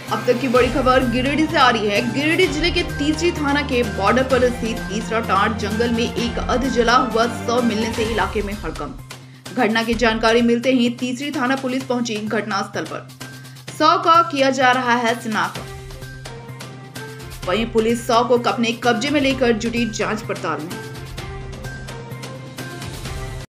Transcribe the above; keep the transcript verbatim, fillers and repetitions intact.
अब तक की बड़ी खबर गिरिडीह से आ रही है। गिरिडीह जिले के तीसरी थाना के बॉर्डर पर स्थित तीसरा टांड जंगल में एक अध जला हुआ शव मिलने से इलाके में हड़कंप। घटना की जानकारी मिलते ही तीसरी थाना पुलिस पहुंची घटनास्थल पर। शव का किया जा रहा है शिनाख्त। वहीं पुलिस शव को अपने कब्जे में लेकर जुटी जांच पड़ताल में।